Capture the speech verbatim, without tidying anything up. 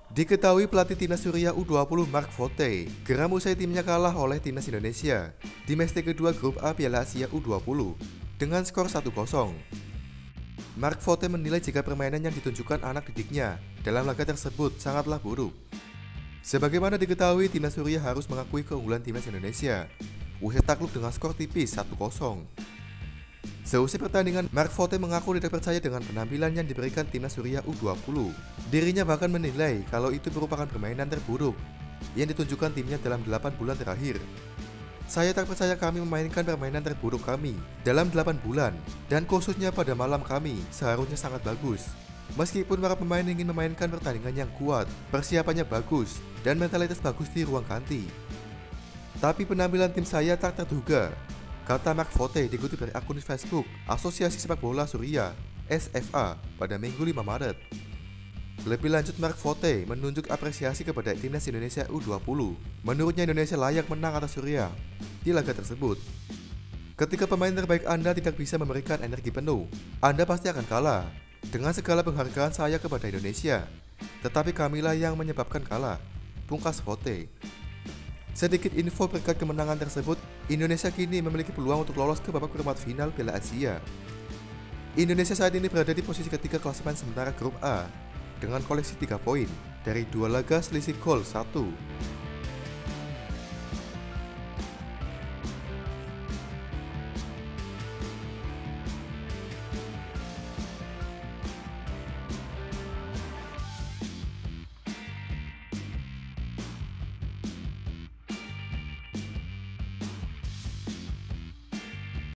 Diketahui pelatih timnas Suriah U dua puluh Mark Vote geram usai timnya kalah oleh timnas Indonesia di match kedua grup A Piala Asia U dua puluh dengan skor satu kosong. Mark Vote menilai jika permainan yang ditunjukkan anak didiknya dalam laga tersebut sangatlah buruk. Sebagaimana diketahui, timnas Suriah harus mengakui keunggulan timnas Indonesia usai takluk dengan skor tipis satu kosong. Seusai pertandingan, Mark Vote mengaku tidak percaya dengan penampilan yang diberikan timnas Suriah U dua puluh. Dirinya bahkan menilai kalau itu merupakan permainan terburuk yang ditunjukkan timnya dalam delapan bulan terakhir. Saya tak percaya kami memainkan permainan terburuk kami dalam delapan bulan, dan khususnya pada malam kami seharusnya sangat bagus. Meskipun para pemain ingin memainkan pertandingan yang kuat, persiapannya bagus, dan mentalitas bagus di ruang ganti, tapi penampilan tim saya tak terduga, kata Mark Vote dikutip dari akun Facebook Asosiasi Sepak Bola Suriah S F A pada Minggu lima Maret. Lebih lanjut, Mark Vote menunjuk apresiasi kepada timnas Indonesia U dua puluh. Menurutnya Indonesia layak menang atas Suriah di laga tersebut. Ketika pemain terbaik Anda tidak bisa memberikan energi penuh, Anda pasti akan kalah. Dengan segala penghargaan saya kepada Indonesia, tetapi kamilah yang menyebabkan kalah, pungkas Vote. Sedikit info berkat kemenangan tersebut, Indonesia kini memiliki peluang untuk lolos ke babak perempat final Piala Asia. Indonesia saat ini berada di posisi ketiga klasemen sementara grup A dengan koleksi tiga poin dari dua laga selisih gol satu.